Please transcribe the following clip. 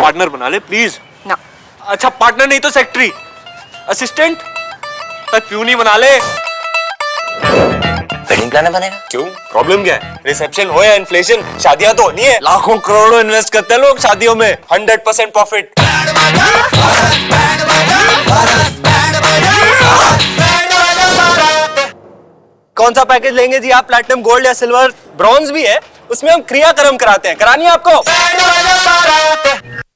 Partner बना ले please ना। अच्छा पार्टनर नहीं तो सेक्रेटरी, असिस्टेंट, प्यून ही बना ले। वेडिंग प्लानर बनेगा? क्यों, प्रॉब्लम क्या है? रिसेप्शन हो या इन्फ्लेशन, शादियां तो होनी है। लाखों करोड़ों इन्वेस्ट करते हैं लोग शादियों में, 100% प्रॉफिट। कौन सा पैकेज लेंगे जी आप? प्लैटिनम, गोल्ड या सिल्वर? ब्रॉन्ज भी है, उसमें हम क्रियाक्रम कराते हैं। करानी है आपको?